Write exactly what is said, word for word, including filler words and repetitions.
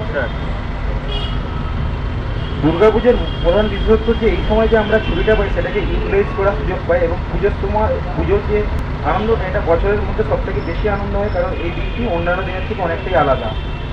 নমস্কার। দুর্গাপুজোর প্রধান বিশেষত্ব যে এই সময় যে আমরা ছুটিটা পাই সেটাকে ইউটিলাইজ করার সুযোগ পাই, এবং পুজোর সময় পুজোর যে আনন্দটা এটা বছরের মধ্যে সব থেকে বেশি আনন্দ হয়, কারণ এই দিনটি অন্যান্য দিনের থেকে অনেকটাই আলাদা।